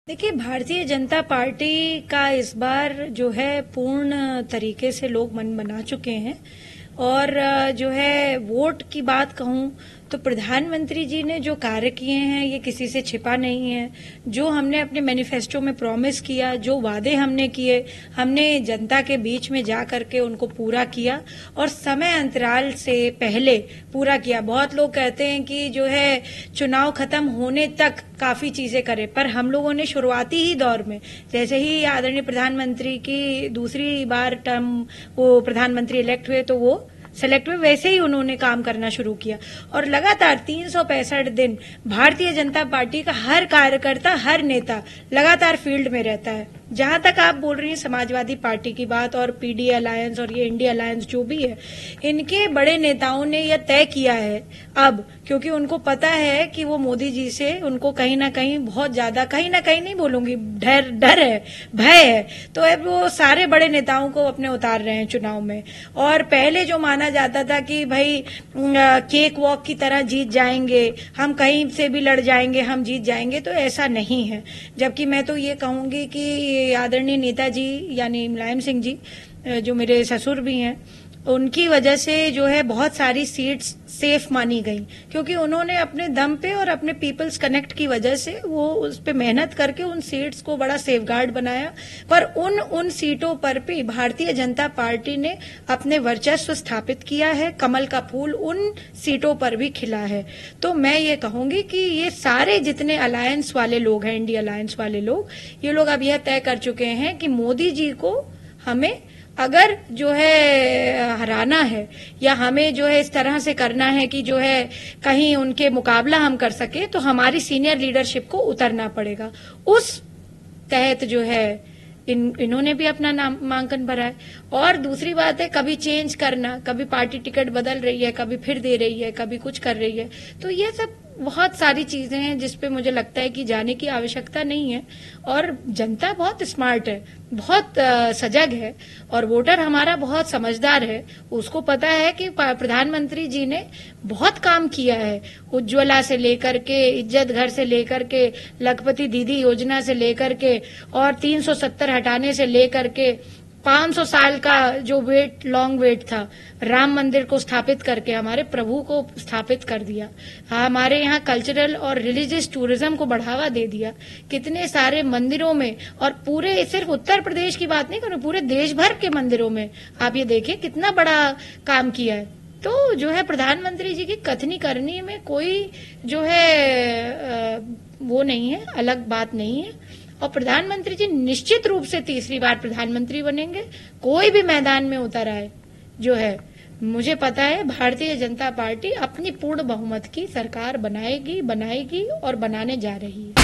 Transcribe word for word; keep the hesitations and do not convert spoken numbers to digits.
देखिए, भारतीय जनता पार्टी का इस बार जो है पूर्ण तरीके से लोग मन बना चुके हैं। और जो है वोट की बात कहूं तो प्रधानमंत्री जी ने जो कार्य किए हैं ये किसी से छिपा नहीं है। जो हमने अपने मैनिफेस्टो में प्रॉमिस किया, जो वादे हमने किए, हमने जनता के बीच में जा करके उनको पूरा किया और समय अंतराल से पहले पूरा किया। बहुत लोग कहते हैं कि जो है चुनाव खत्म होने तक काफी चीजें करें, पर हम लोगों ने शुरुआती ही दौर में जैसे ही आदरणीय प्रधानमंत्री की दूसरी बार टर्म वो प्रधानमंत्री इलेक्ट हुए तो वो सेलेक्ट हुए, वैसे ही उन्होंने काम करना शुरू किया और लगातार तीन सौ पैंसठ दिन भारतीय जनता पार्टी का हर कार्यकर्ता, हर नेता लगातार फील्ड में रहता है। जहां तक आप बोल रही हैं समाजवादी पार्टी की बात और पीडी अलायंस और ये इंडिया अलायंस जो भी है, इनके बड़े नेताओं ने यह तय किया है अब, क्योंकि उनको पता है कि वो मोदी जी से उनको कहीं ना कहीं बहुत ज्यादा, कहीं ना कहीं नहीं बोलूंगी, डर डर है, भय है, तो अब वो सारे बड़े नेताओं को अपने उतार रहे हैं चुनाव में। और पहले जो माना जाता था कि भाई केक वॉक की तरह जीत जाएंगे, हम कहीं से भी लड़ जाएंगे, हम जीत जाएंगे, तो ऐसा नहीं है। जबकि मैं तो ये कहूंगी कि आदरणीय नेताजी यानी मुलायम सिंह जी, जो मेरे ससुर भी हैं, उनकी वजह से जो है बहुत सारी सीट्स सेफ मानी गई, क्योंकि उन्होंने अपने दम पे और अपने पीपल्स कनेक्ट की वजह से वो उस पे मेहनत करके उन सीट्स को बड़ा सेफगार्ड बनाया। पर उन उन सीटों पर भी भारतीय जनता पार्टी ने अपने वर्चस्व स्थापित किया है, कमल का फूल उन सीटों पर भी खिला है। तो मैं ये कहूंगी कि ये सारे जितने अलायंस वाले लोग हैं, इंडिया अलायंस वाले लोग, ये लोग अब यह तय कर चुके हैं कि मोदी जी को हमें अगर जो है हराना है या हमें जो है इस तरह से करना है कि जो है कहीं उनके मुकाबला हम कर सके, तो हमारी सीनियर लीडरशिप को उतरना पड़ेगा। उस तहत जो है इन इन्होंने भी अपना नामांकन भरा है। और दूसरी बात है, कभी चेंज करना, कभी पार्टी टिकट बदल रही है, कभी फिर दे रही है, कभी कुछ कर रही है, तो ये सब बहुत सारी चीजें हैं जिसपे मुझे लगता है कि जाने की आवश्यकता नहीं है। और जनता बहुत स्मार्ट है, बहुत सजग है और वोटर हमारा बहुत समझदार है। उसको पता है कि प्रधानमंत्री जी ने बहुत काम किया है, उज्ज्वला से लेकर के, इज्जत घर से लेकर के, लखपति दीदी योजना से लेकर के और तीन सौ सत्तर हटाने से लेकर के पाँच सौ साल का जो वेट, लॉन्ग वेट था, राम मंदिर को स्थापित करके हमारे प्रभु को स्थापित कर दिया, हमारे यहाँ कल्चरल और रिलीजियस टूरिज्म को बढ़ावा दे दिया, कितने सारे मंदिरों में, और पूरे सिर्फ उत्तर प्रदेश की बात नहीं करूं, पूरे देश भर के मंदिरों में आप ये देखिए कितना बड़ा काम किया है। तो जो है प्रधानमंत्री जी की कथनी करनी में कोई जो है वो नहीं है, अलग बात नहीं है। और प्रधानमंत्री जी निश्चित रूप से तीसरी बार प्रधानमंत्री बनेंगे, कोई भी मैदान में उतर आए। जो है मुझे पता है भारतीय जनता पार्टी अपनी पूर्ण बहुमत की सरकार बनाएगी, बनाएगी और बनाने जा रही है।